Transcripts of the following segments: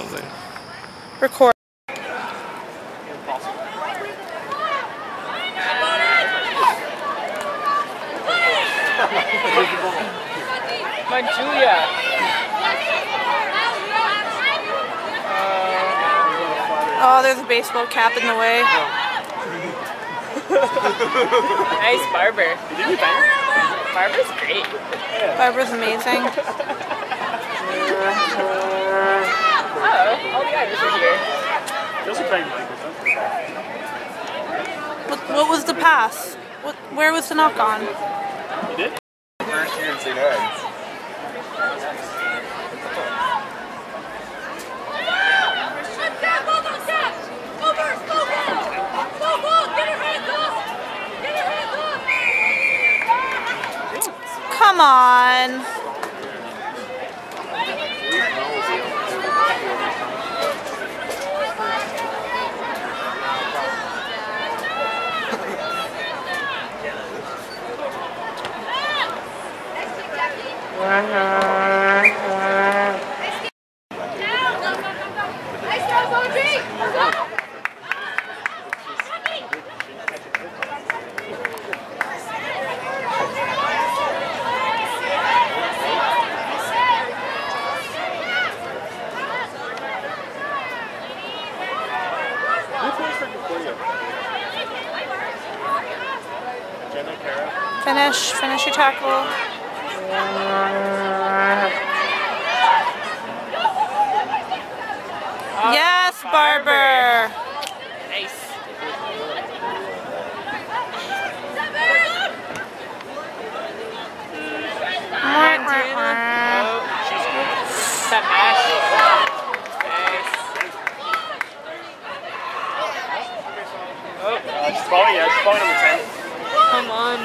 something. Record. My Julia. Oh, there's a baseball cap in the way. Nice Barber. Barber's great. Barbara's amazing. Oh, all the Irish are here. What was the pass? Where was the knock on? You did? First year in St. Anne's. Come on. Finish your tackle. Yes, Barber. Nice. That mash. Nice. Oh. She's probably number 10. Come on.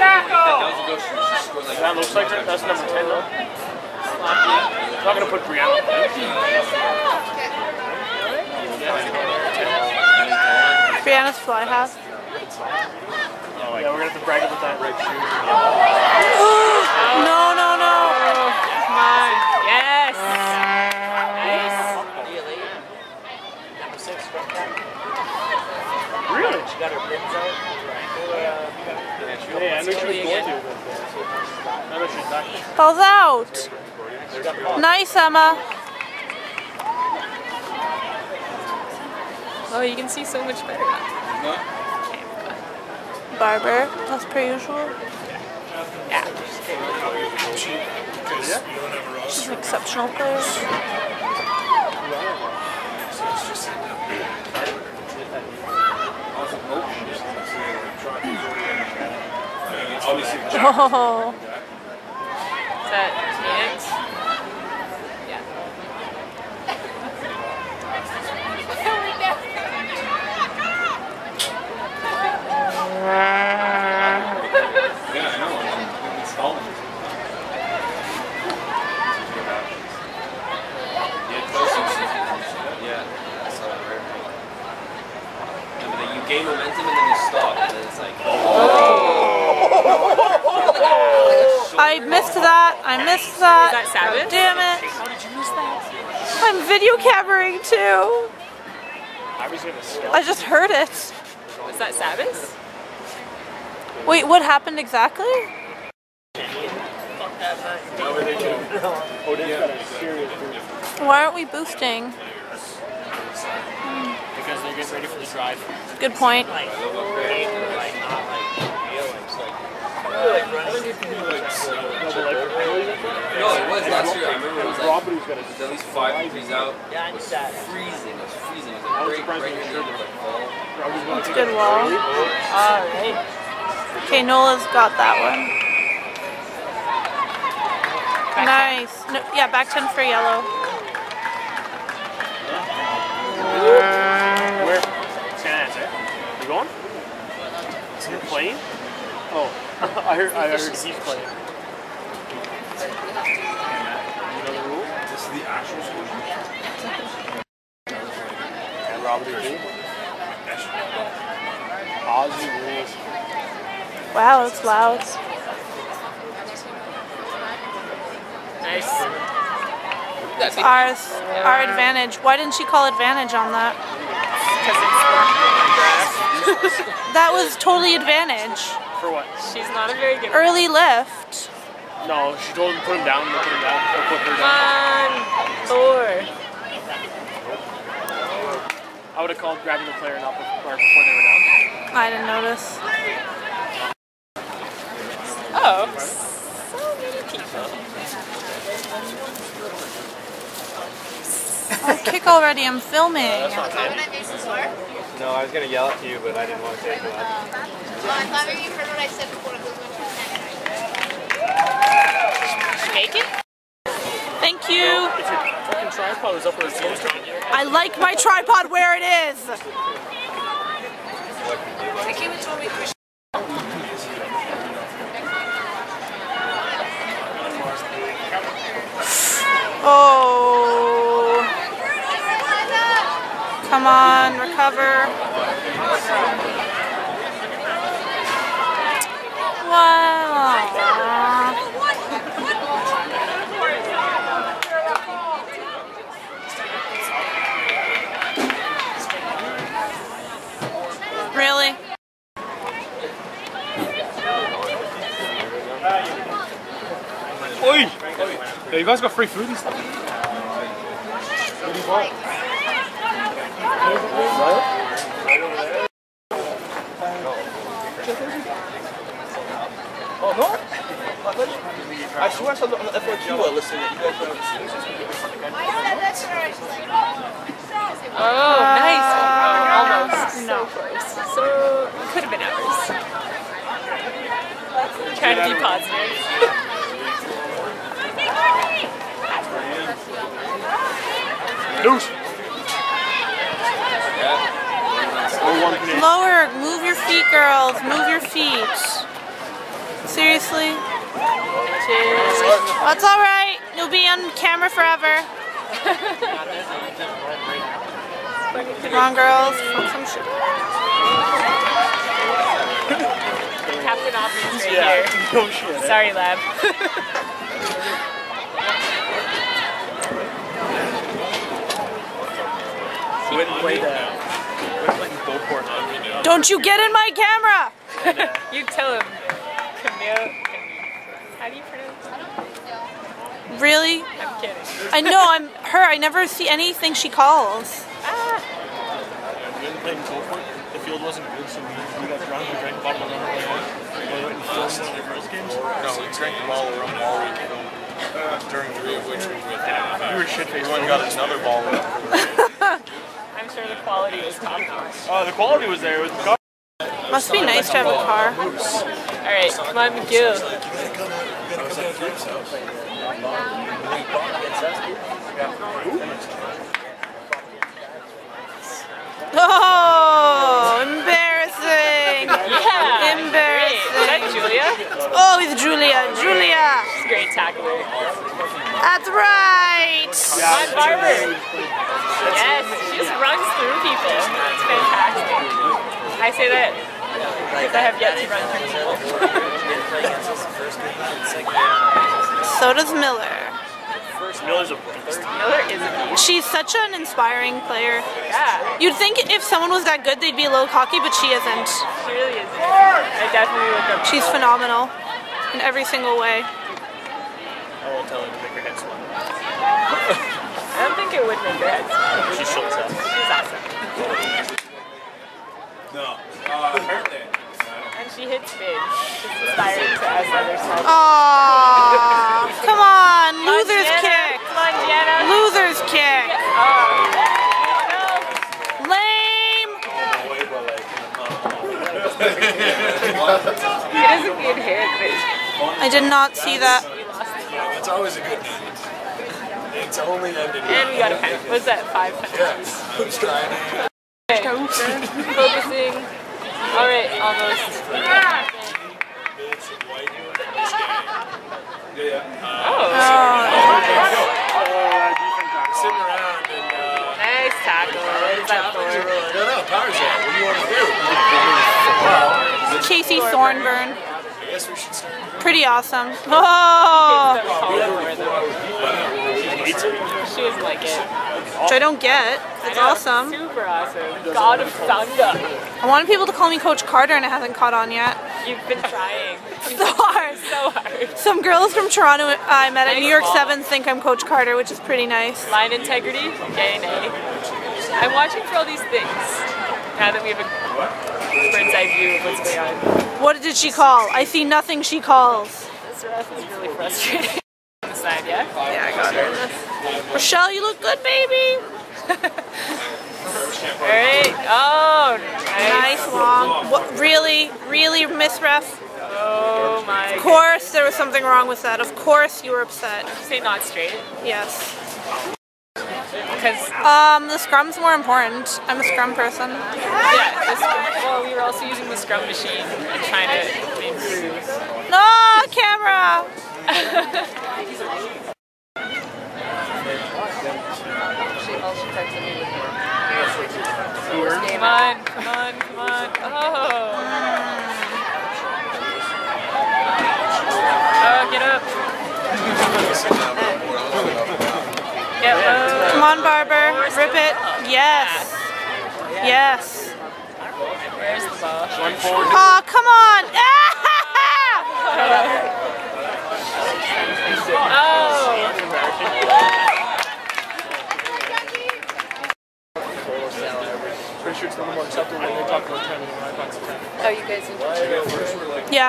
That looks like her. That's number 10 though. I'm not gonna put Brianna. Brianna's fly half. Oh, yeah, we're gonna have to brag about that red shoe. No. Come on. Yes. Nice. Number 6 from that. Really? She got her pins out. Yeah, I know she was going to. I know she's not. Ball's out. Nice, Emma. Oh, you can see so much better now. Barber, as per usual. Yeah. She's an exceptional player. Oh. Is that Phoenix? Yeah. Yeah, I know. Installed it. Yeah, I saw it right. Yeah, but then you gain momentum and then you stop, and then it's like. I missed that. Is that Sabbath? Damn it. How did you miss that? I'm video cameraing too. I was gonna stop. I just heard it. Was that Sabbath? Wait, what happened exactly? Why aren't we boosting? Because they're getting ready for the drive. Good point. No, it was last year. I remember it was like at least 5 degrees out. It was freezing. It was freezing. It was like right near the end of like fall. That's a good wall. Okay, Nola's got that one. Nice. No, yeah, back 10 for yellow. Where? St. Anne's, eh? You going? Is he playing? Oh, I heard he's playing. You know the rules? This is the actual solution. And Robert too. Aussie rules. Wow, it's loud. Nice. It's ours. Our advantage. Why didn't she call advantage on that? Because it's the grass. That was totally advantage. For what? She's not a very good Early lift. No, she told him to put him down. Put him down. Or put her Come down. on, Thor. I would have called grabbing the player not before they were down. I didn't notice. Oh, so many people. Oh, kick already. I'm filming. No, I was going to yell at you, but I didn't want to say it too loud. I thought maybe you heard what I said before it was Make it? Thank you. If your fucking tripod was up where it's supposed to be. I like my tripod where it is. Oh. Come on, recover. Wow. Really? Oi! Yeah, you guys got free food and stuff? What do you want? Oh, no? I swear I saw on the FOQ listing that you guys don't see. Oh, nice. Almost. No. So close. So, it could have been ours. Trying to be positive. Loose! Lower. Move your feet, girls. Move your feet. Seriously? Cheers. That's alright. You'll be on camera forever. Come on, girls. Fuck some shit. Captain Obvious right Yeah, here. no shit. Sorry, lab. Wouldn't play that. Don't you get in my camera! You tell him. Camille. How do you pronounce it? Really? I'm kidding. I know, I'm her. I never see anything she calls. Ah. We didn't play in Beaufort. The field wasn't good, so we got drunk. We drank a bottle of rum. We went and filmed one of the girls' games. No, we drank a bottle of rum all weekend. During 3 of which we went down. You were shit-faced. We went and got another bottle. I'm sure the quality was top notch. The quality was there. It was car. Must be nice to have a car. Alright, come on, McGill. Oh, embarrassing. Yeah. Embarrassing. Is that Julia? Oh, it's Julia. Julia. She's a great tackler. That's right. Come on, Barber. Yes, she just runs through people. It's fantastic. I say that because I have yet to run through people. So does Miller. Miller's a beast. Miller is a beast. She's such an inspiring player. Yeah, You'd think if someone was that good, they'd be a little cocky, but she isn't. she really is. I definitely look up to She's her. phenomenal in every single way. I won't tell her to make her head swim. I don't think it would make her head swim. She shows up. She's awesome. No. Apparently. And she hits big. She's inspiring to us other stuff. Aww. Come on, loser's kick. Come on, Gianna. Loser's kick. Oh, no. Lame. It is a good hit, but I did not see that. It's always a good night. It's only ended. and we got a pen. What's that? 5 penalties. Who's trying to? Okay. Focusing. Alright, almost. Oh. Sitting around and Nice tackle. What is that for? I don't know, power shot. What do you want to do? Casey Thornburn. I guess we should start. Pretty awesome. Oh. Call for, though. hates it. She doesn't like it. Which I don't get. It's awesome. Super awesome. God of Thunder. I wanted people to call me Coach Carter and it hasn't caught on yet. You've been trying. So hard. So hard. Some girls from Toronto I met at Nice New York ball. 7 think I'm Coach Carter, which is pretty nice. Line integrity, yay, nay. I'm watching for all these things. Now that we have a bird's eye view of what's going on. What did she call? I see nothing she calls. This ref is really frustrating. On the side, yeah? Yeah, I got her in this. Rochelle, you look good, baby. Alright. Oh, nice. Nice long. What, really, Miss Ref? Oh my. Of course there was something wrong with that. Of course you were upset. Say not straight. Yes. Because, The scrum's more important. I'm a scrum person. yeah, well, we were also using the scrum machine and trying to improve. No, camera! Come on, come on, come on. Oh. Oh, get up. Get low. Come on, Barber. Rip it. Yes. Yes. Where's the ball? Oh, come on! Oh. Pretty sure it's a little more acceptable when they talk about 10 and 9 bucks a 10. Oh, you guys enjoyed it? Yeah.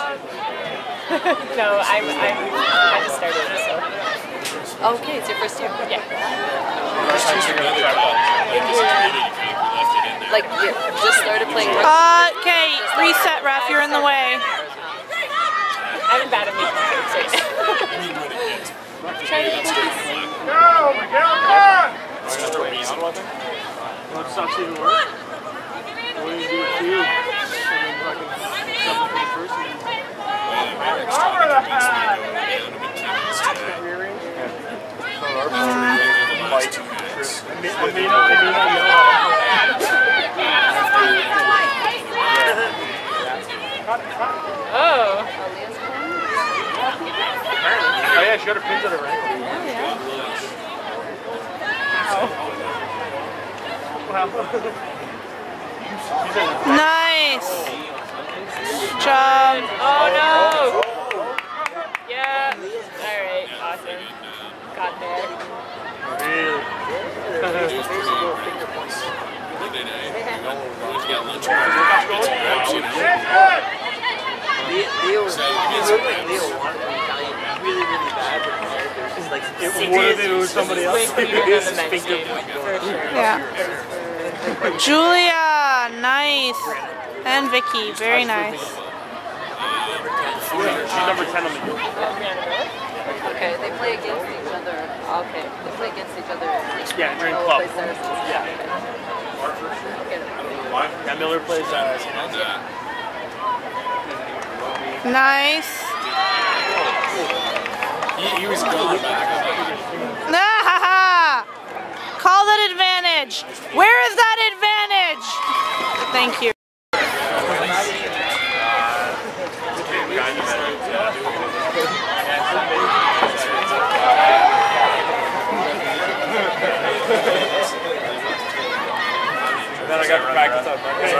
No, I just started, so. Okay, it's your first year? Yeah. Like, you just started playing rugby? Okay, reset, ref. You're in the way. I'm bad at making mistakes. Try to focus. Go, Miguel, come on! What sucks even worse? What do you do with you? And then fucking jump for the first and cover the hat! Oh. Oh yeah, she got her pins at her ankle. Nice. Job. Oh no! Yeah. Alright, awesome. Got there. Leo wanted to be Italian really, really bad, but it's like What if it was somebody else? For sure. Yeah. Julia, nice. And Vicky, very nice. She's number 10 on the group. Okay, they play against each other. Okay, they play against each other. Yeah, during club. Yeah. Yeah, Miller plays Nice. He was gone back. Ah, call that advantage. Where is that advantage? Thank you. Then I got to practice on Monday.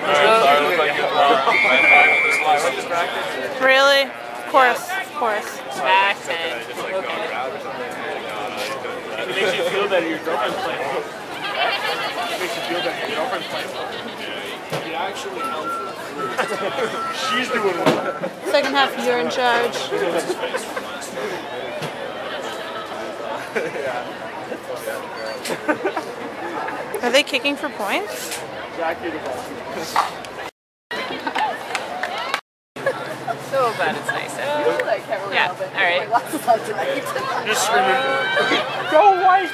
Really? Of course, of course. Back 10. It makes you feel that your girlfriend's playing well. It makes you feel that your girlfriend's playing well. He actually helped. She's doing well. Second half, you're in charge. Are they kicking for points? Exactly the ball. So bad it's nice. Yeah, alright. Just screaming. Go white!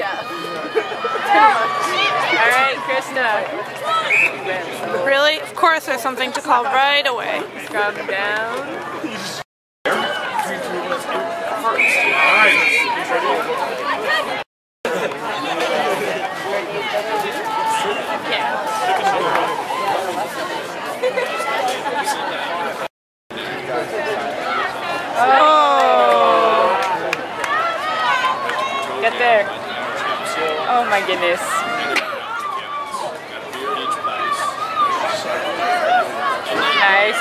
Alright, Krista. Really? Of course there's something to call right away. Scrub down. goodness. Nice.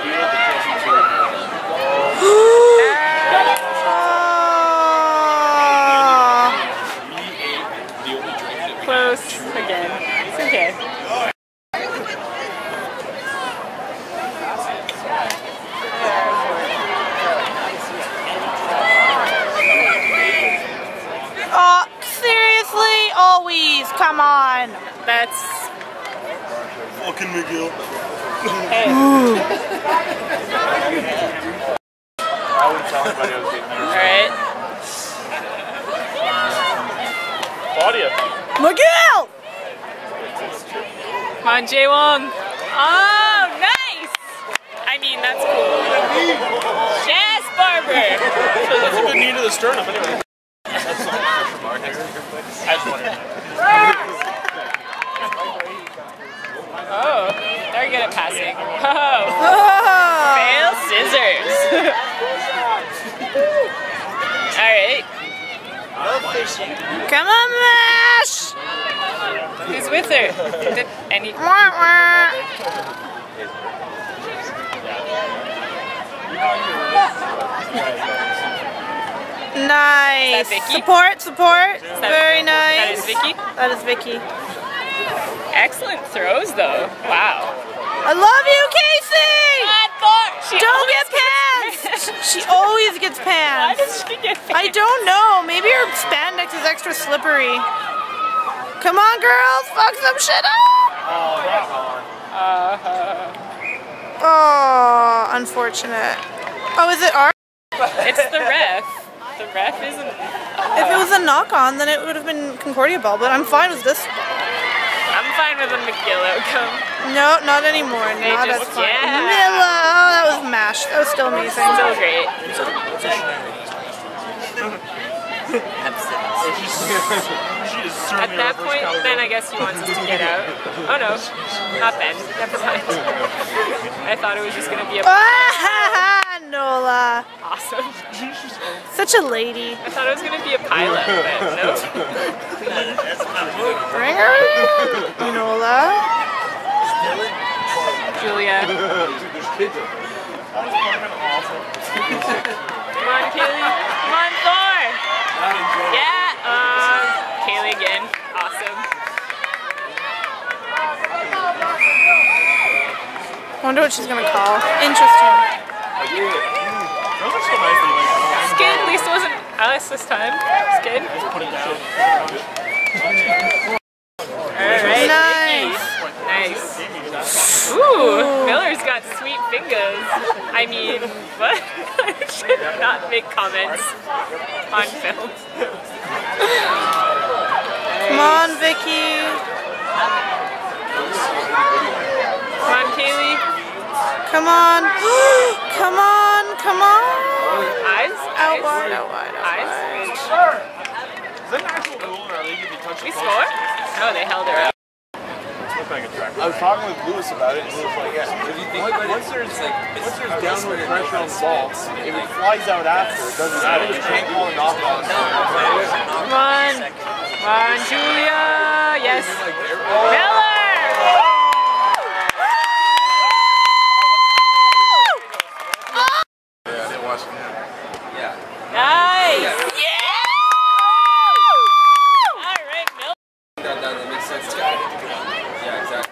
Close again. It's okay. Oh, seriously? Always. Come on. That's... Fucking McGill. Hey. I wouldn't tell anybody I was getting there. Alright. Claudia. McGill! Come on, Jaewong. Oh, nice! I mean, that's cool. Yes, Barber! So that's a good knee to the sternum anyway. That's not a mark. I just wondered. Oh, they're good at passing. Oh, Oh. fail scissors. Alright. Come on, Mash! Who's with her? Did any... Wah, wah. Nice. Is that Vicky? Support, support. Very That nice. is Vicky? That is Vicky. Excellent throws, though. Wow. I love you, Casey! She Don't always get gets pants! She always gets Why pants. does she get I don't know. Maybe her spandex is extra slippery. Come on, girls. Fuck some shit up. Oh, unfortunate. Oh, is it our? It's the ref. The ref isn't... If it was a knock-on, then it would have been Concordia ball, but I'm fine with this. I'm fine with a McGill outcome. No, not anymore. They Not just- as fine. yeah. Milla. Oh, that was mashed. That was still amazing. Still great. At that point, then I guess he wants us to get out. Oh no, not then. Never mind. I thought it was just gonna be a Ah, Nola. awesome. Such a lady. I thought it was gonna be a pilot, but no. Bring her in, Nola. Julia. Come on, Kaylee. Come on, Thor. Yeah. Kaylee again. Awesome. Wonder what she's gonna call. Interesting. Skid, at least it wasn't us this time. Skid. Alright. Nice. Nice. Ooh, Miller's got sweet fingers. I mean, what? I should not make comments on film. Come on, Vicky. Come on, Kaylee. Come on. Come on. Come on. Eyes? Out wide, out wide, out Eyes? wide. Is that an actual rule in our league if you touch the We post? score? Oh, they held her up. I was talking with Lewis about it, and Lewis was like, yeah, If you think about it, once there's it's downward pressure on the ball, if it flies out after, it doesn't matter. You can't call a knock on. Come on. Come on, Julia. Yes. Miller! Yeah, I didn't watch it. Yeah. Nice. Yeah. All right, Miller. That makes sense. Yeah, exactly.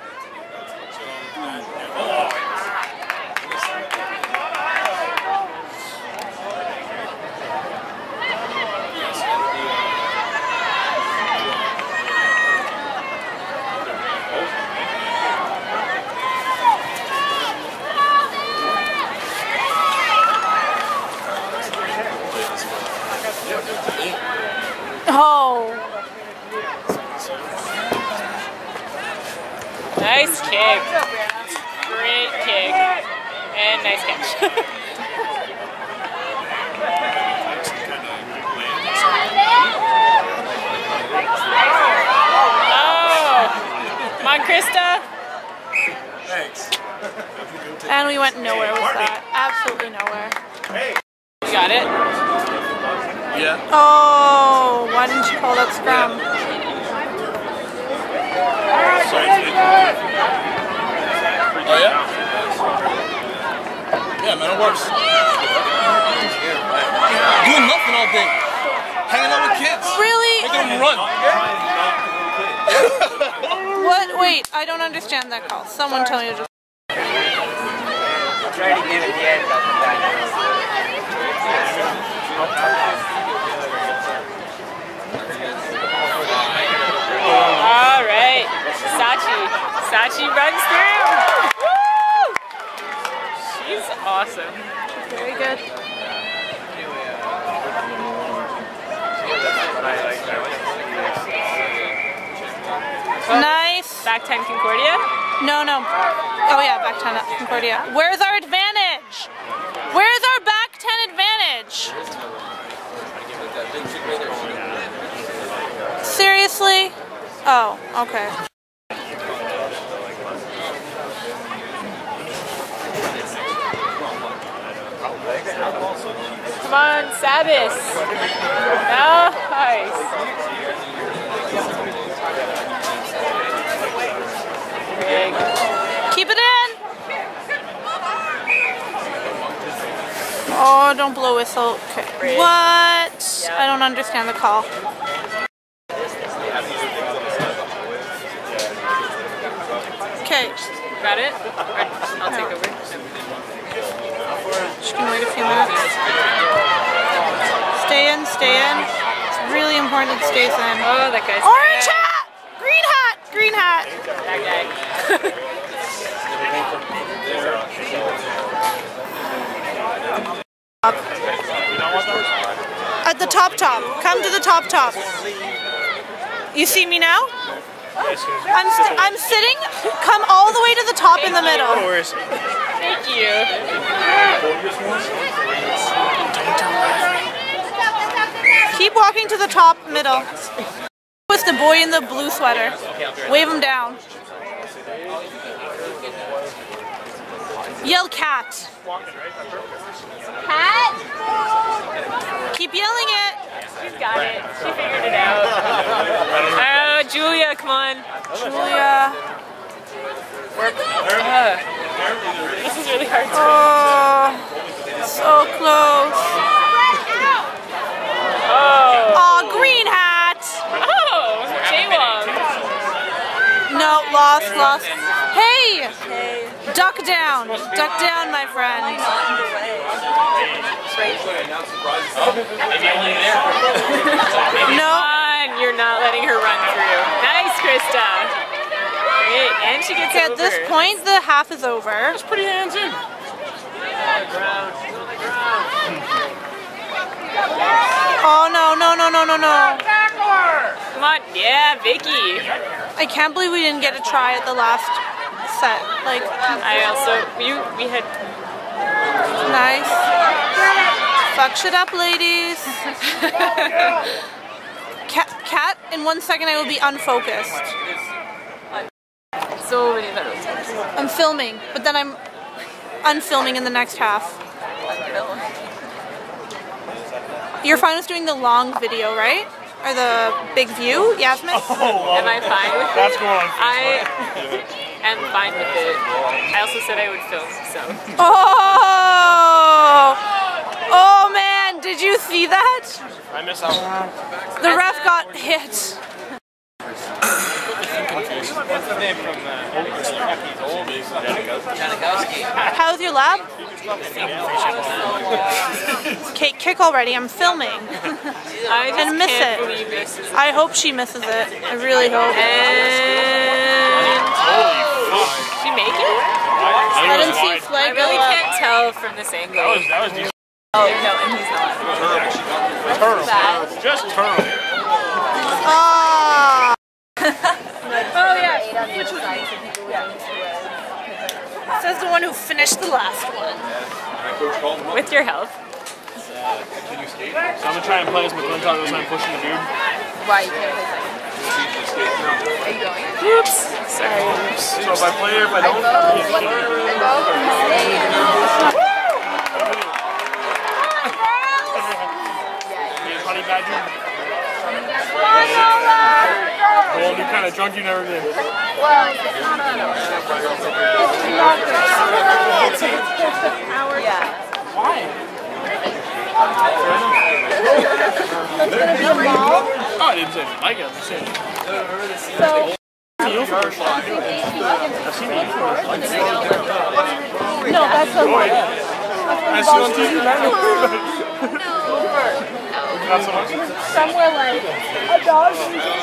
Oh. Nice kick. Great kick. And nice catch. Oh! Come on, Krista. Thanks. And we went nowhere with that. Absolutely nowhere. You got it? Yeah. Oh, why didn't you call that scrum? worse. Doing nothing all day. Hanging out with kids. Really? Making them run. What? Wait, I don't understand that call. Someone tell me to just... Try to give it the end, but come back. All right, Sachi runs through. Woo! She's awesome. Very good. Nice. Back 10 Concordia. No. Oh yeah, back 10 at Concordia. Where's our advantage? Where's our back 10 advantage? Seriously? Oh, okay. Come on, Sabis. Nice. Keep it in. Oh, don't blow whistle. Okay. What? I don't understand the call. Okay. Got it? I'll take over. Just gonna wait a few minutes. Stay in. It's really important it stays in. Oh, that guy's Orange hat! Green hat! that guy. At the top. Come to the top. You see me now? I'm sitting. Come all the way to the top in the middle. Thank you. Keep walking to the top middle. With the boy in the blue sweater. Wave him down. Yell cat. Cat? Keep yelling it. She's got it. She figured it out. Oh, Julia, come on. Julia. This is really hard to Oh, so close. Oh, green hat. Oh, Jaywong. No, lost. Hey! Duck down, my friend. No. Come on, you're not letting her run through. Nice, Krista. Great, and she gets Okay, over. at this point, the half is over. Just put your hands in. Oh, no. Come on, yeah, Vicky. I can't believe we didn't get a try at the last set. Like, I also, we had. nice. Fuck shit up, ladies. Cat, in 1 second I will be unfocused. So many medals. I'm filming, but then I'm unfilming in the next half. You're fine with doing the long video, right? Or the big view, Yasmin? Am I fine with it? That's going on. I am fine with it. I also said I would film, so. Oh man, did you see that? I missed out. The ref got hit. What's the name from How's your lab? Okay, kick already, I'm filming. I just And miss can't it. believe this. I hope she misses it. I really hope. And she make it? I didn't see I flag go really up. can't tell from this angle. That was decent. Oh, no, and he's not. Turtle. Just turtle. Ah. Oh, yeah. Says the one who finished the last one. With your help. So I'm gonna try and play as McClintock this time, pushing the dude. Why you can't play second? Are you going? Oops. Sorry. So if I play or if I don't, And go. Honey Badger. Well, new kind of drunk you never been. Well, it's not a... Yeah. Why? That's gonna be a mall. Oh, I didn't say like it. I'm just saying. So, I've seen the no, that's the one. I see on TV. Somewhere like a dog.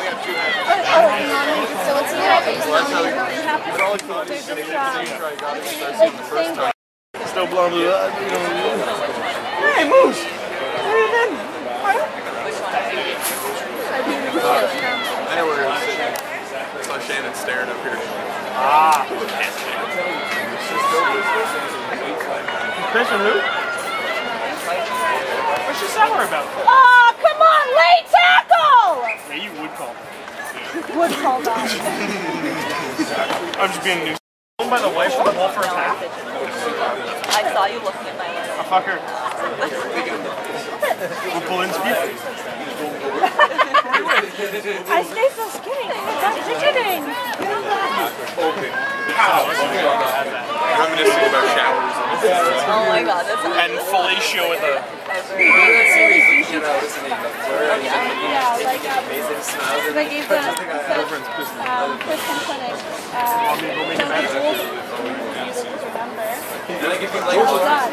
Still blowing the Hey, Moose! What are you doing? I know where he was sitting. I saw Shannon staring up here. Ah. Chris and who? What's she sour about? Oh, come on, late tackle! Yeah, you would call. Would call that. I'm just being new. Owned by the wife of the wall for a half? I saw you looking at my leg. A fucker. We'll pull in speed. I stay so skinny. Stop fidgeting. Reminiscing about showers. Oh my god, that's And fellatio with a... Yeah, like they gave the Kristen Clinic. Did I give you like Oh God.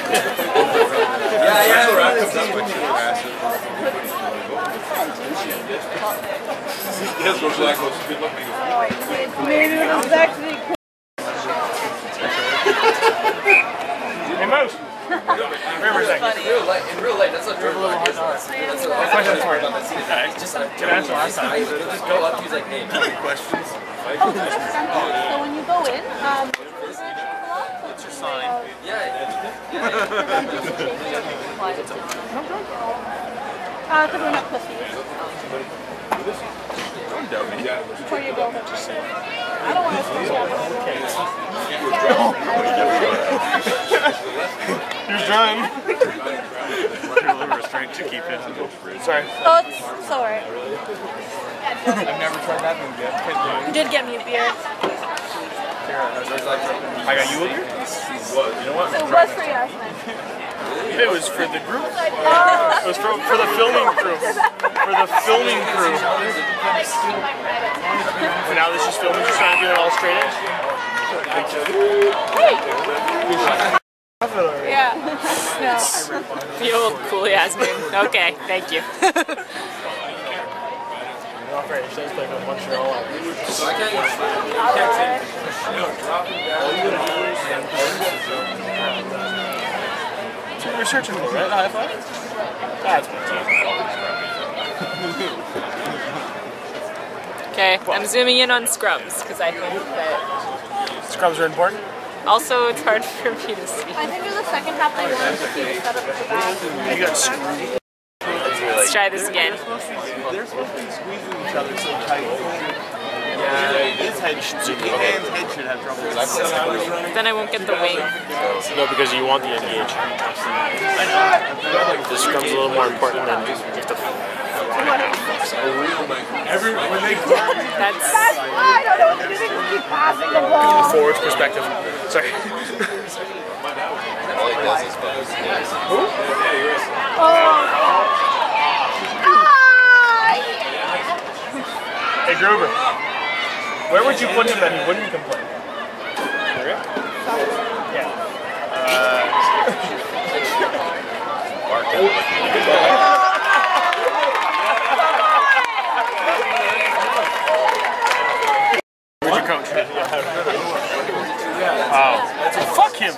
His was like, good looking. Maybe it was actually. Hey, Moose! Remember a second. in real life, that's not true. That's Question for you. It's just just go up to you like, hey, any questions? Oh, that's simple. So when you go in, What's your sign? because we're not pussies. Don't doubt me. Before you go, what you say. I don't want to see you. You're trying. You're a little restrained to keep it. Sorry. Oh, it's alright. I've never tried that one yet. You did get me a beer. I got you a beer? You know what? It was for Yasmin. It was for the group. It was for the filming crew. For the filming crew. So now this is filming, just trying to get it all straight edge. Yeah. No. the old cool Yasmin. Okay, thank you. Right, it says like a Montreal. So I can't So you're searching for, right? High five? That's my team. Okay, I'm zooming in on scrubs because I think that Scrubs are important? also it's hard for me to see. I think in the second half they wanted to be set up for that. You got screwed. Let's try this again. They're supposed to be squeezing each other so tight. His head should have trouble. Then I won't get the wing. No, because you want the engage. The scrum's a little more important than just the... That's I don't know what to do. Keep passing the ball. Forward's perspective. Sorry. Hey Gruber, where would you put him that he wouldn't complain? Yeah. Where's your coach? Wow. Fuck him!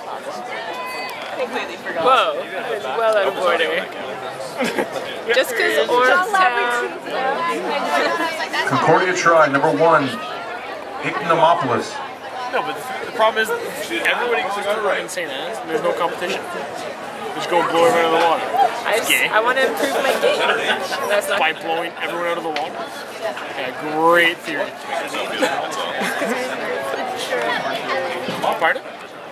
whoa, it's well out of order. Just because Orangetown. Concordia Tri, number 1, Ignomopoulos. No, but the problem is everybody goes to insane ass and there's no competition. Just go blow everyone out of the water. I want to improve my game. That's not By blowing everyone out of the water? Yeah, great theory. Pardon?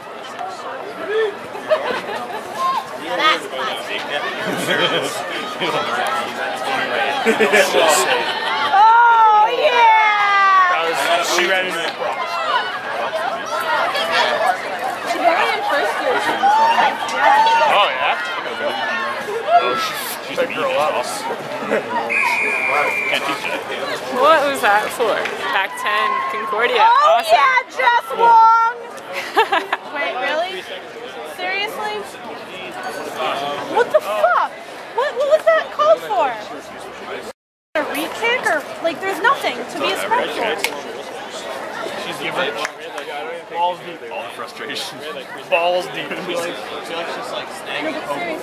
Oh, yeah! She ran into the props. She ran in first year. Oh, grow up. Can't teach that. What was that for? Back 10 Concordia. Oh Awesome. yeah, Jess Wong! Wait, really? Seriously? What the fuck? What was that called for? A re-kick or, like, there's nothing to be a scrub for. She's giving balls deep. All the frustration. Balls deep. She likes just like snagging.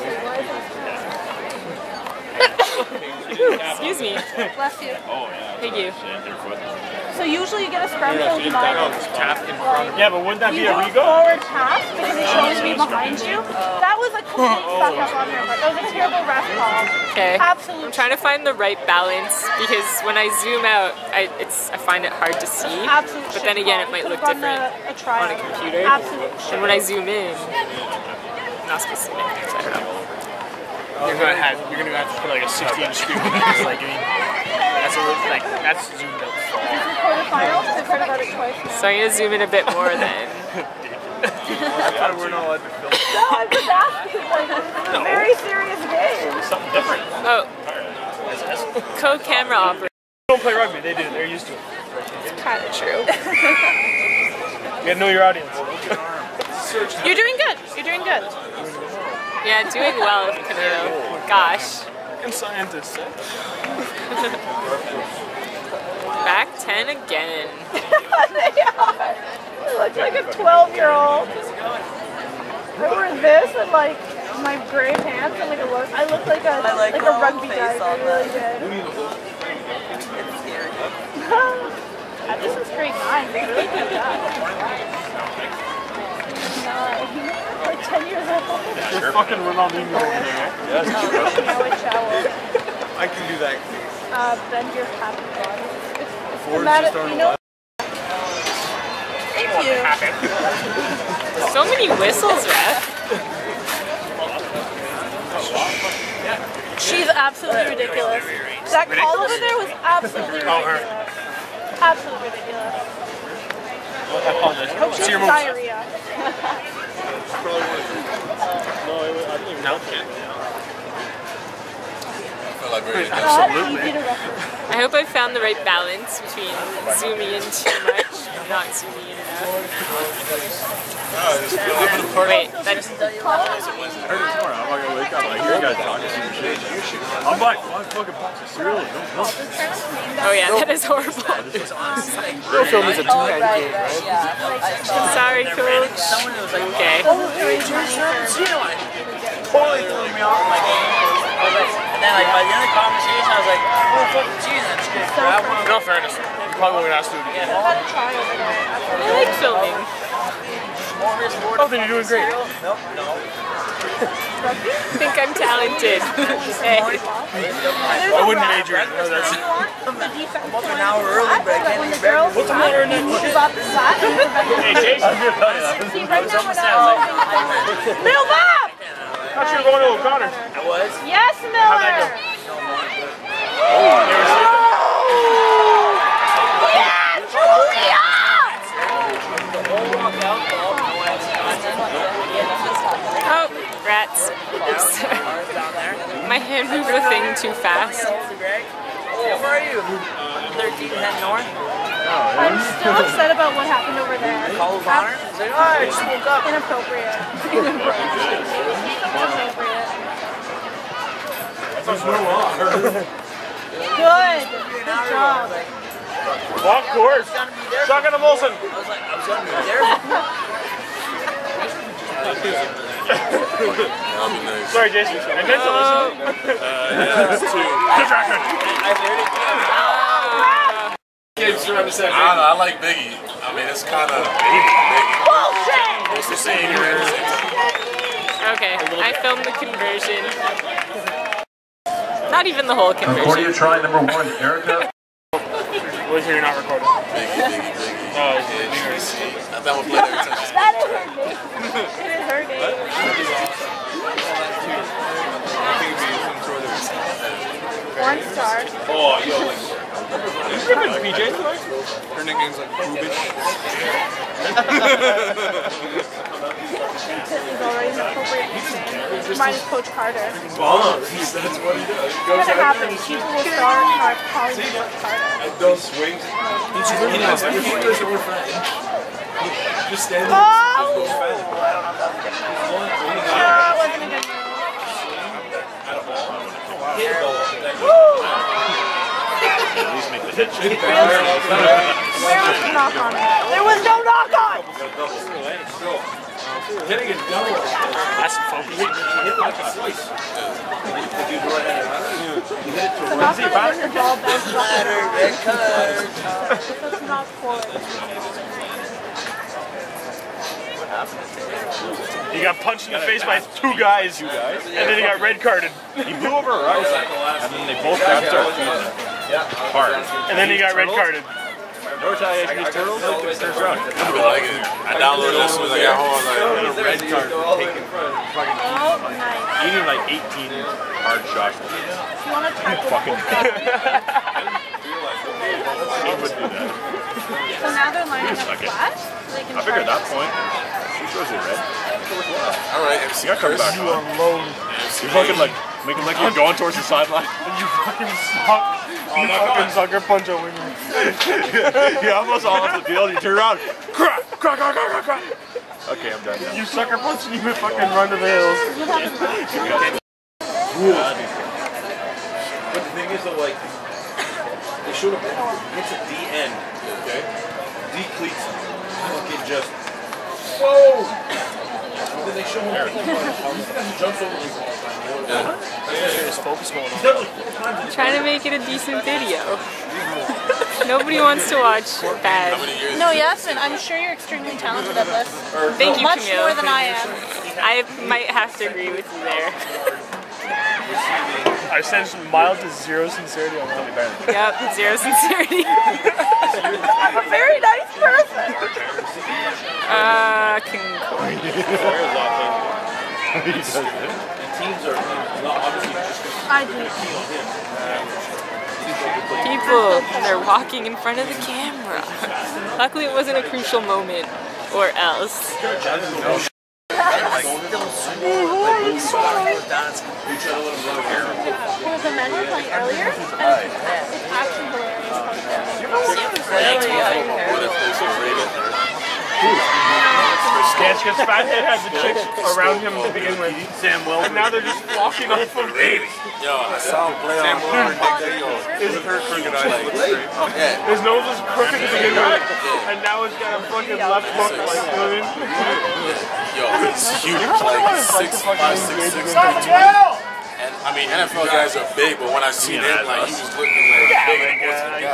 Excuse me. Bless you. Oh yeah. Thank you. So usually you get a scrum till combined. Yeah, but wouldn't that be You a go rego? forward pass because it shows me behind you. That was a complete fuck up on her part. That was a terrible ref call. Okay. Absolutely. I'm trying to find the right balance because when I zoom out, I find it hard to see. Absolute But then shit again, call. it might We look could've different gotten a try on a out of that. computer. Absolute shit. And when I zoom in, I'm not supposed to see anything, so I don't know. You're gonna have to put like a 60-inch screen. It's like, I mean, that's zoomed out. Quarterfinals. I've heard about it twice now. So I'm gonna zoom in a bit more then. We're not allowed to film. No, I'm just asking. Like, this is a very serious game. Something different. Oh, co-camera operator. They don't play rugby. They do. They're used to it. It's kind of true. You gotta know your audience. You're doing good. You're doing good. Yeah, doing well, Camilo. Gosh. And scientists. Back 10 again. They are. They look like a 12-year-old. I wear this and like my gray pants and like a look. I look like a rugby guy. I really did. This is grade 9. Really good job. Like 10 years old. You're fucking Ronaldinho over there. Yes. I can do that. Bend your happy body. Ford's just on the left. Thank you. So many whistles, ref. She's absolutely ridiculous. That call over there was absolutely ridiculous. Absolutely ridiculous. I apologize. Hope she has diarrhea. No. Absolutely. I hope I found the right balance between zooming in too much and not zooming in enough. Wait, that's... I heard it this morning. I'm not gonna wake up. I hear you guys talking some shit. I'm like, 5 fucking boxes of cereal. Oh yeah, that is horrible. Real film is a two-handed game, right? I'm sorry, coach. Okay. Totally threw me off my game. And then, like, by the end of the conversation, I was like, oh, fucking jeez, I'm just gonna grab one. In all fairness, you probably won't ask to do it again. I like filming. Oh, then you're doing great. Nope, no. I think I'm talented. Hey. I wouldn't major in it. No, that's I'm up an hour early, but I can't leave bed. What's the matter in Hey, Jason. Bill Bob! I thought you were going to O'Connor. I was. Yes, How'd that Miller! go? Oh, rats. Oops. My hand moved a thing too fast. Where are you? 1310 North? I'm still upset about what happened over there. Call of Honor? He's like, oh, I just woke up. Inappropriate. Good. Good job. Walk course. Suck on the Molson. I was like, I was going to be there. Sorry, Jason. I meant to listen. Yeah, it's 2. Good record. I heard it. Kids trying to say, I don't know. I like Biggie. I mean, it's kind of Bullshit! it's the same. Okay, I filmed the conversion. Not even the whole Concordia conversion. try number 1, Erica. Wait till you're not recording. Biggie. Oh, That would play every time. That is her name. It is her name. I think it'd be some sort of Porn star. oh, yo, like PJ? Her nickname's like Boobich. He's already an appropriate nickname. Mine is Coach Carter. Bombs. That's what he does. What's going to happen? People will start calling me Coach Carter. Those swings. Just stand there. Oh! That wasn't a good move. At least make the head shake. Where was the knock on? There was no knock on! Hitting it double. That's focus. The knock on is when your ball bounces off the so it's not forward. He got punched in the face by two guys, and then he got red carded. He blew over a right, and then they both grabbed their feet hard. And then he got red carded. No retaliation, these turtles, turns around. I downloaded this as soon as I got home. I was A red card taking fucking Oh, nice. eating like 18 hard shots. You want to try to Fucking So now they're lining up flat? So they can I figured at that charge. point, she shows you red. Alright, MC You gotta come back You on. alone. You're fucking like, making like you're going towards the sideline. You fucking suck. You fucking sucker punch a winner. You almost all off the field, you turn around, crack, crack, crack, crack, crack. Okay, I'm done now. You sucker punch and you would fucking run to the hills. But the thing is though, like, they showed up, hits at the end, okay? D cleats fucking just, whoa! And then they show him, he jumps over the ball. There's focus going on. Trying to make it a decent video. Nobody wants to watch bad. No, Yasmin, I'm sure you're extremely talented at this. Thank you, Much Camille. more than I am. I might have to agree with you there. I sense mild to zero sincerity on that. Yep, zero sincerity. I'm a very nice person. Concord. Teams are obviously just I do. People, they're walking in front of the camera. Luckily it wasn't a crucial moment, or else. The men were playing earlier, and it's actually Dance gets Fathead had the chicks around him to begin with. Sam Will. And now they're just flocking off of him. Yo, I saw him play on His nose is crooked to begin with. And now he's got a fucking left hook, like, you know what I mean? Yo, he's huge, like 6'5", 6'6". And I mean, NFL guys are big, but when I seen him, like, he was looking like big.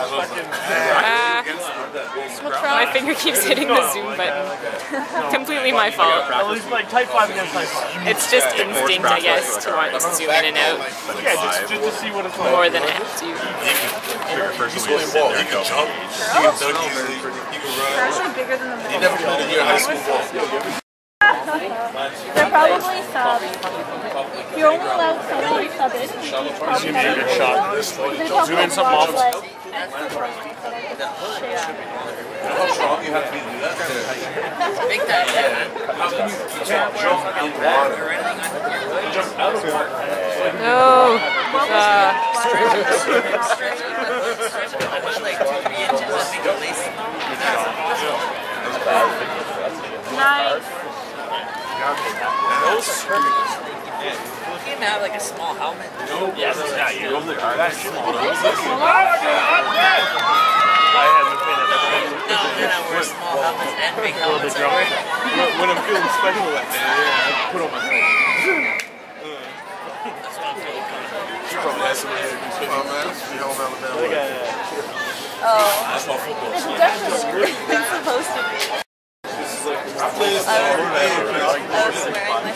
My finger keeps hitting the zoom button. Completely my fault. At least like type 5 against type 5. It's just instinct, I guess, to want to zoom in and out Yeah, just to see what it's like. more than I have to. He's really ball. He can jump. He can dunk easily. He can run. They're actually bigger than the middle. He never played in your high school ball. They're probably subs. You're only allowed someone sub in. Zoom in a good shot. Zoom in something off. How strong you have to be to do that? How can you jump in water? Jump out of water. No. Nice. You can have like a small helmet. Yes, yeah, you go there. That's small. No, then I wear small helmets and big helmets. When I'm feeling special that day, yeah, I put on my helmet. That's what I'm feeling. You probably had some man. Oh. That's my football. It's definitely supposed to be. I play this I was wearing my sister's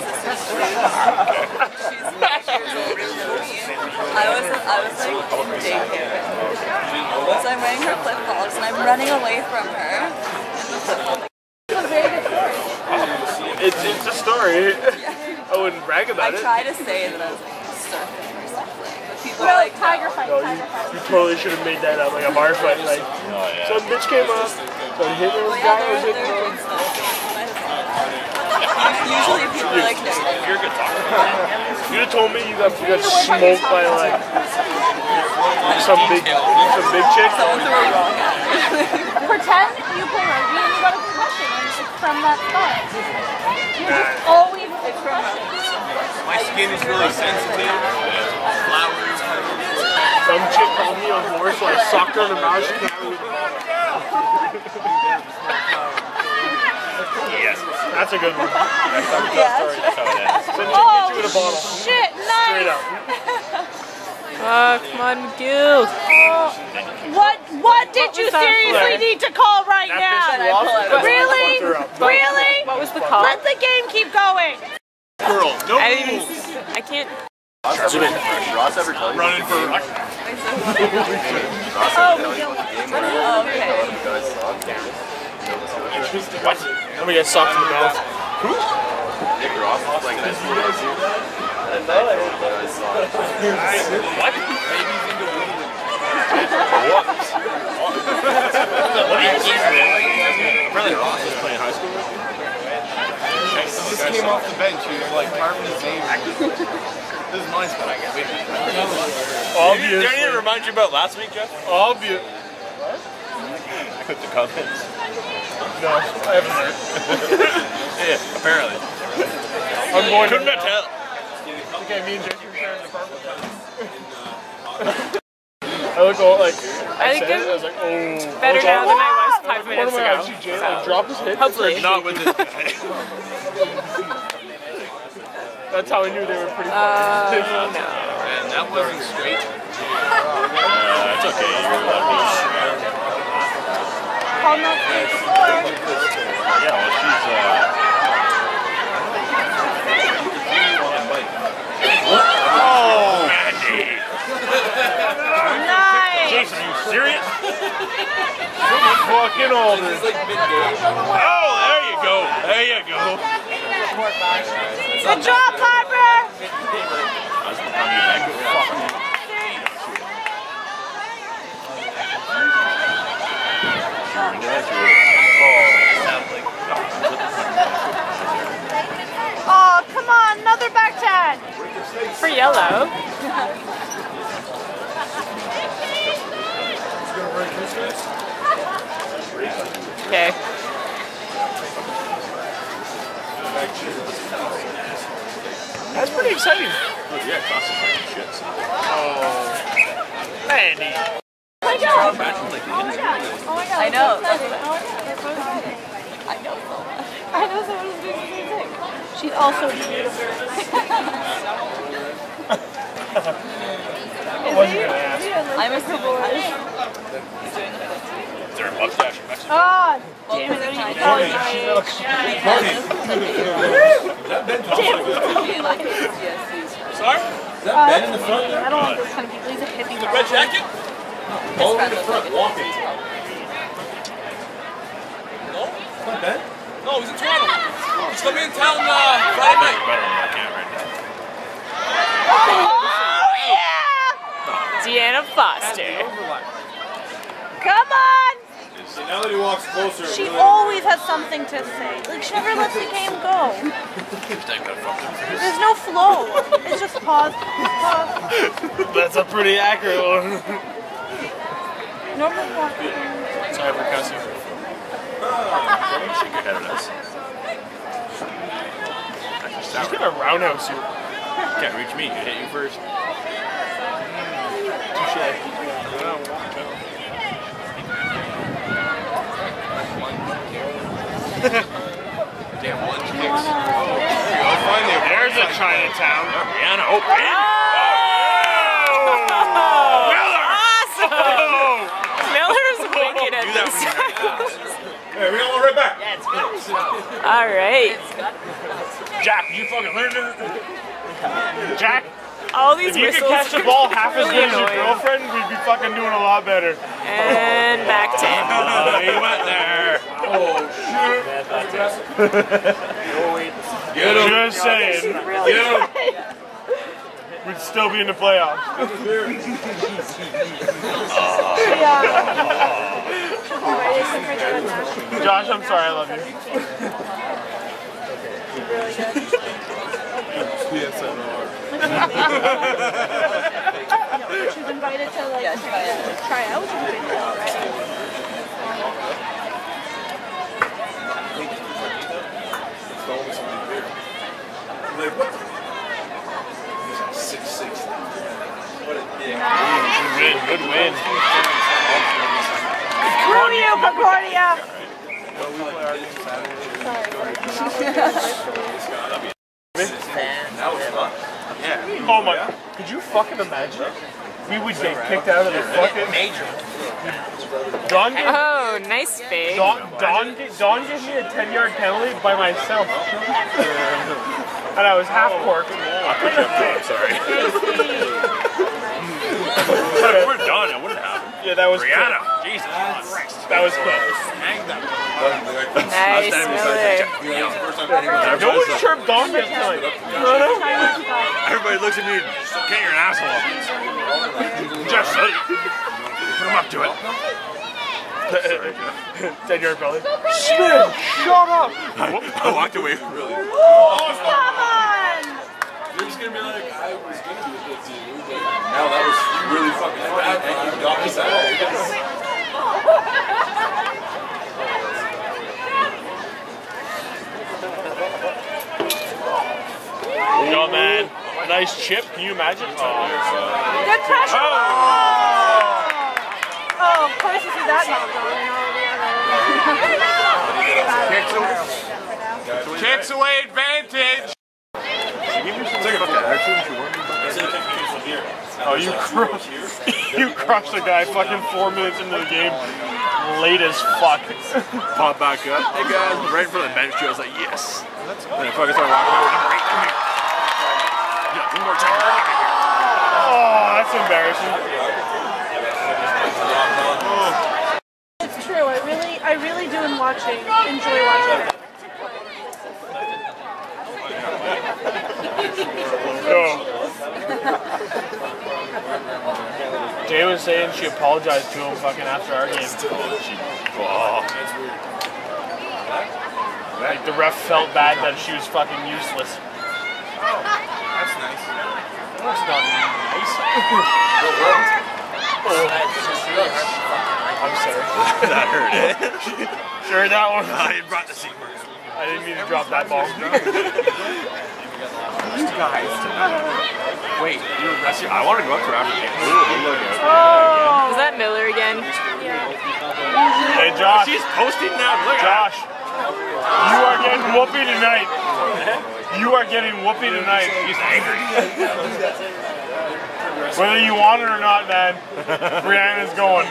I was like in daycare. So I'm wearing her flip flops and I'm running away from her. It's a very good story. It's a story. I wouldn't brag about I it. try to say that I was like surfing or something, but people No, like tiger fight, tiger fight. You totally should have made that up, like a bar fight. Like, some bitch came up, so hit me with a guy was hitting me. Usually people are like, no. You're a good talker. You'd have told me you got smoked by like some big chick. Someone threw it wrong. Pretend you play rugby and you got a concussion and it's from that spot. You're just always My skin is really sensitive. Flowers. Some chick called me a horse, so I sucked her in the mouth. She can't move. Yes, that's a good one. oh, shit, nice! Straight up. Come on, McGill. What did you seriously need to call right now? Really? Really? What was the call? Let the game keep going. Girl, no I can't. Ross ever tell you? running for Ross ever tell you about the game where you guys suck? What? Let me get sucked in the mouth. Nick Ross was playing high school with you. And then you guys suck. what? Babies into weed. What? Apparently Ross was playing high school with you. He just came off the bench. He was like carving his name. This is my spot, I guess. Obvious. Did anything remind you about last week, Jeff? Obvious. The comments. No, I haven't heard. Yeah, apparently. I'm going to Couldn't tell. Okay, me and Jason sharing the apartment. I look all like. I think said it, I was like, oh. Better now than I was 5 One of minutes my ago. actually Jay like drop his hit. Hopefully. Not with this. That's how I knew they were pretty. No. Man, that wasn't straight. It's okay. You're lucky. Call not to score. Yeah, well, she's Oh, Mandy. Nice. Jason, are you serious? Fucking older. Oh, there you go. There you go. Good job, Harper. Oh, come on, another back 10. For yellow. Okay. That's pretty exciting. yeah, concentrating shit. So. Mandy. Oh my god. Imagine like the Oh my god. Oh my god. I know. That's so exciting. Oh my god. That's so exciting. I know so much. I know someone's doing the same thing. She's also beautiful. I'm assuming Is there a mustache in Mexico? Oh, damn it. Sorry? Is that Ben in the front there? I don't want those kind of people. He's a hippie. The red jacket? All in the front walking. No? Not Ben? No, he's in Toronto. He's coming in town Friday night. Better than I can right now. Oh, yeah! Deanna Foster. Come on! See, now that he walks closer, She always has something to say. Like, she never lets the game go. There's no flow. It's just pause, pause. That's a pretty accurate one. No performance. Sorry for cussing. Shake your head at us. She's got a roundhouse suit. Can't reach me. Could hit you first. damn lunch kicks. There's a Chinatown. Rihanna, open. Awesome! Miller's wicked at this. Hey, we got one right back. All right. Jack, you fucking learned it. Jack, All these if you could whistles catch the ball half as really good as your annoying. girlfriend, we'd be fucking doing a lot better. And back 10. He went there. Oh, shit. Get him. Just saying. Really Get him. We we'd still be in the playoffs. Josh, I'm sorry, I love you. She's invited to like try out. Like, what the? 6'6". What a dick. Good win. Screw you, Concordia! That was fun. Yeah. Oh my, could you fucking imagine? We would get kicked out of the fucking... Major. Don gave, Oh, nice fake. Don gave me a 10-yard penalty by myself. And I was half corked. I'm sorry. We're done. It wouldn't happen. Yeah, that was Brianna. quick. Jesus Christ. That was quick. Nice, Miller. No one chirped Don yet tonight. No. Everybody looks at me. Okay, you're an asshole. Just say it. Put him up to it. 10-yard penalty. Smith, shut up. I walked away really. Come on! You're just gonna be like, I was gonna be a good team. Now that was really fucking bad, and you got me sad. Yo, man. Nice chip. Can you imagine? Good pressure! Oh, of course you see that not going. Kicks away advantage. Oh, you crushed the guy fucking 4 minutes into the game. Late as fuck. Pop back up. Hey guys, right in front of the bench. I was like, yes. And I fucking started walking over. I'm right, come here. Yeah, one more time. Oh, that's embarrassing. It's true. I really do enjoy watching. Yo. Jay was saying she apologized to him fucking after our game. Like the ref felt bad that she was fucking useless. That's nice. That's not nice. I'm sorry. That hurt, eh? Sure, that one. I brought the seat. I didn't mean to drop that ball. You guys. Wait, you're resting? I want to go up to after game. Was that Miller again? Hey, Josh. She's posting now. Look at Josh. You are getting whoopee tonight. You are getting whoopee tonight. He's angry. Whether you want it or not, man, Brianna's going.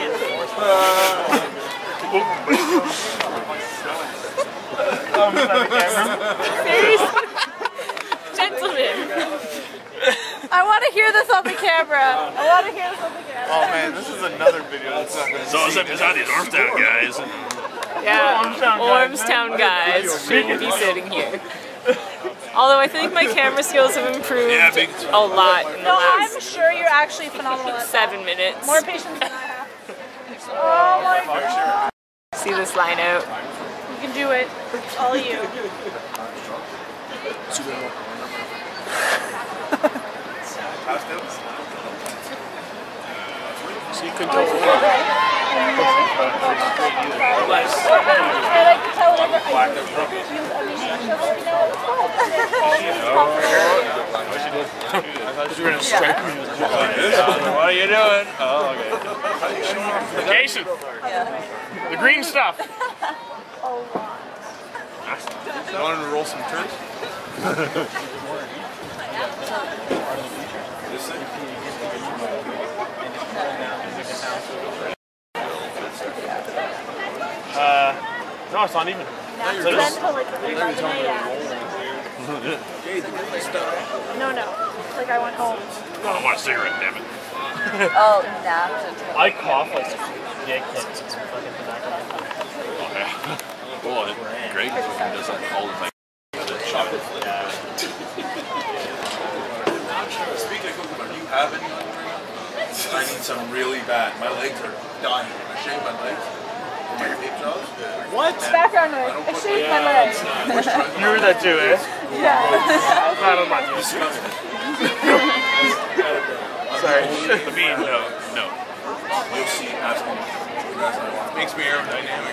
Seriously? Gentlemen. I want to hear this on the camera. Oh man, this is another video that's not going to So it's not these Ormstown guys. Yeah, Ormstown guys shouldn't be sitting here. Although I think my camera skills have improved a lot in the No, I'm last sure you're actually phenomenal at 7 minutes. More patience than I have. Oh my god. See this line out. You can do it. It's all you. So you can tell I like to tell whatever I do. I thought you were going to strike me. What are you doing? Oh, okay. Jason. The green stuff. You wanted to roll some turds? No, it's not even. No. Like I went home. I want a cigarette, damn it. Oh, nah. I cough like dick hits fucking tobacco. Oh, yeah. Well, Greg does that all the time. Speaking legs are dying. I shave my legs. My tape jaws. What? Background noise. I shaved my legs. You heard that too, eh? Yeah. I'm not used to it. Sorry. I mean, no. You'll see asking. Makes me aerodynamic.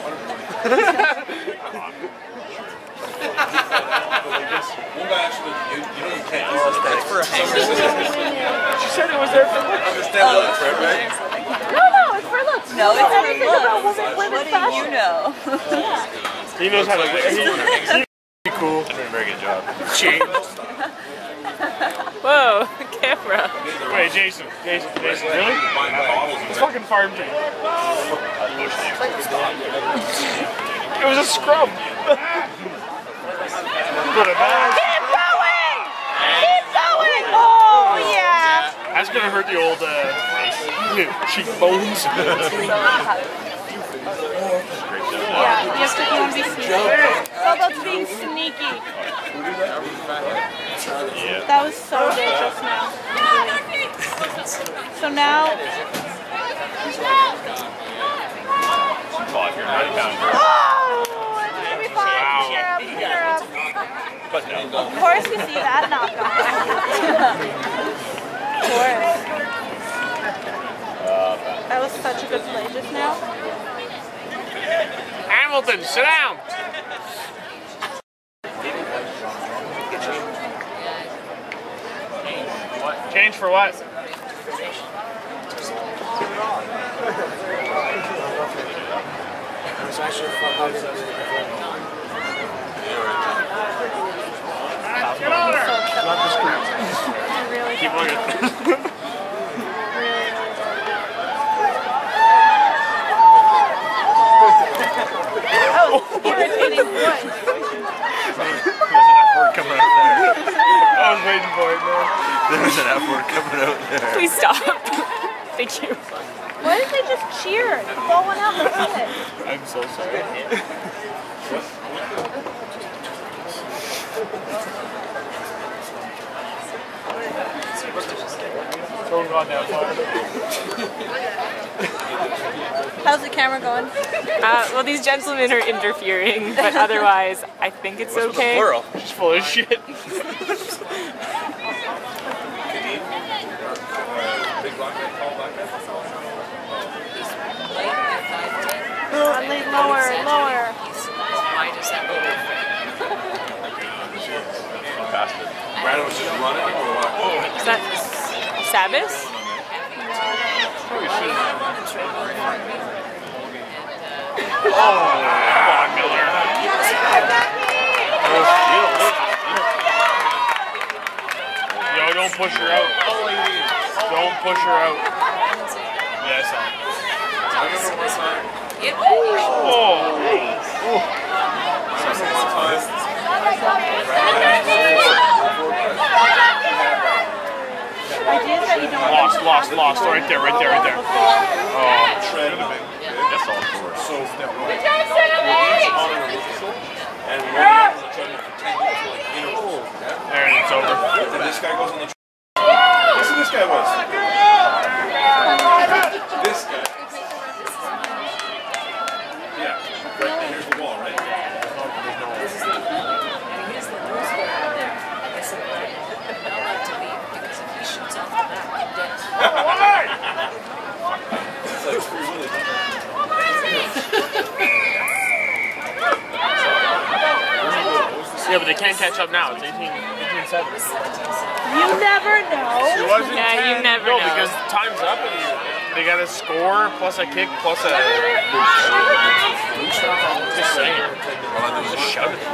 One guy actually, you know you can't use this. That's for a hanger. She said it was there for looks. Understand looks, right? No, it's for looks. No, it's for everything about looks. women What do fashion. you know? He knows how to he's cool. Doing a very good job. James. Whoa, camera. Wait, Jason, really? It's fucking farm team. It was a scrum. Put it back. Keep going! Keep going! Oh, yeah. That's gonna hurt the old cheekbones. Yeah, you want to be sneaky. It's all about being sneaky. Yeah. That was so good just now. So now... Well, if you're 90 pounds. Oh! It's gonna be fine. Cheer up. But no. Of course you see that knockoff. Of course. That was such a good play just now. Hamilton, sit down. Change for what? Get on her! Not the screen. Really Keep looking. Oh, irritating voice. There's an F word coming out there. I was waiting for it, man. There's an F word coming out there. Please stop. Thank you. Why did they just cheer? Ball went out, that's it. I'm so sorry. Don't go down far. How's the camera going? Well, these gentlemen are interfering, but otherwise, I think it's okay. She's full of shit. Lower. Brandon was just running or what? Is that Sabas? Oh, come on, Miller. Yo, don't push her out. Don't push her out. Yes, I remember one time. Ideas that you don't Lost. Right there. Oh, should have been. That's all for it. So, and there, and it's over. And this guy goes on the guess who this guy was? This guy. Yeah. Right, and here's the wall, right? It's like Free Willy. Yeah, but they can't catch up now. It's 18-7. You never know. It wasn't Yeah, 10. you never no, know. because time's up and they got a score plus a kick plus a. Just saying. Well, there was a shout at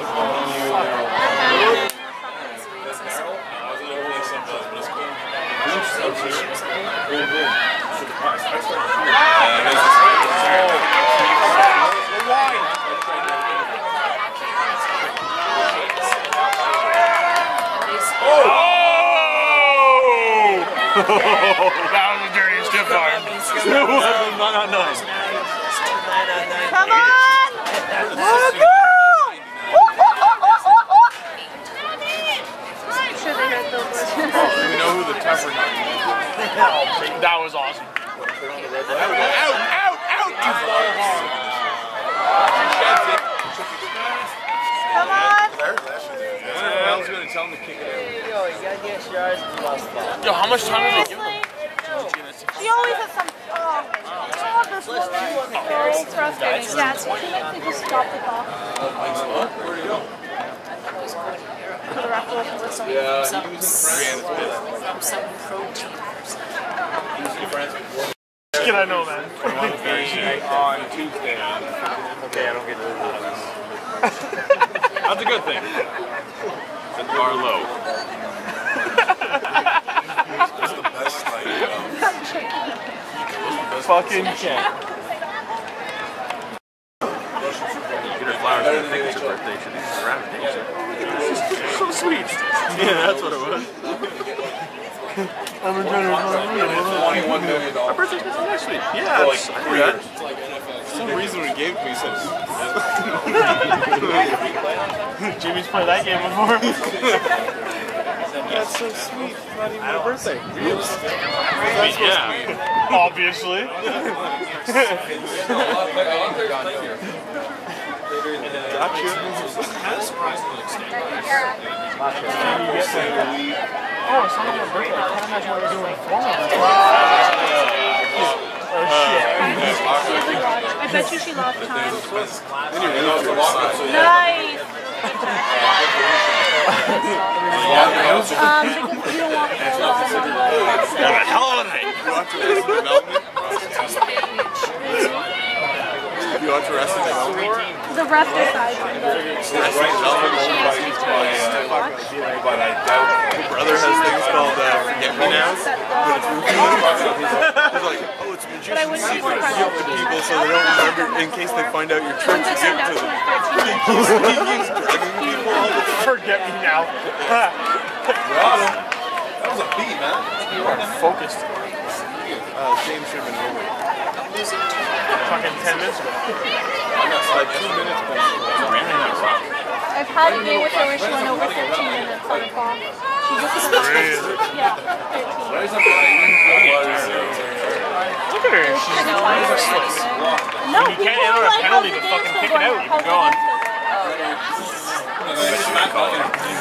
That was a dirty stiff arm. Not on nine. Come on! Should they hit those? Do we know who the tougher nine is? That was awesome. Yo, how much time did they give him? She always has some. Oh, this woman. Very frustrating. Yeah, she makes me just stop the call. For the ref will listen. Some protein. Kid I know, man. On Tuesday. Okay, I don't get to lose. That's a good thing. The bar low. That's the best night. Fucking cat. Get her flowers for the signature birthday. She needs to wrap it. So sweet. Yeah, that's what it was. I'm trying to $21 million. My birthday's next week. Yeah, For like I 3 knew that. years. For some reason when he gave it to me, he said, Jimmy's played that game before. that's so sweet. It's not even my birthday. Yeah. Obviously. Oh, it's not your birthday. I can't imagine what you're doing formal. Oh shit. I bet you she lost time. Nice. Nice. Because you don't want to go Have a hell of a night. You watch Arrested Development? You watch Arrested Development? the ref decides. But I doubt my brother has things called Forget Me Nows. He's like, oh, it's magician secret. Give it to people so they don't remember in case they find out your tricks. You give it to them. He's dragging people all the time. Forget me now. That was a beat, man. You are focused. James should have been over. Fucking 10 minutes ago. Like 2 minutes, but I've had a game with her where she went over 15 minutes on a call. She just yeah, 13. Look at her. She's useless. No, You can't enter a penalty to fucking kick it out. You can go on.